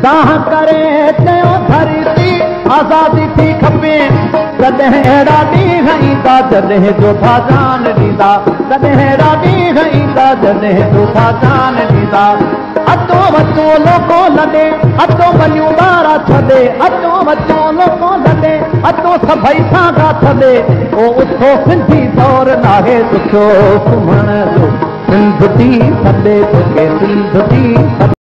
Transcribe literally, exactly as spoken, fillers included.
दाह करे चयो धरती आज़ादी थी खपे तॾहिं अहिड़ा ॾींहं ईंदा जॾहिं जो था जान ॾींदा तॾहिं अहिड़ा ॾींहं ईंदा जॾहिं जो था जान ॾींदा अचो वचो लोको लॾे अचो वञूं ॿारा छॾे अचो वचो लोको लॾे अचो सभई सां छॾे ओ उथो सिंधी दौर नाहे ॾुखियो सुम्हण जो सिंध थी सॾे तोखे सिंध थी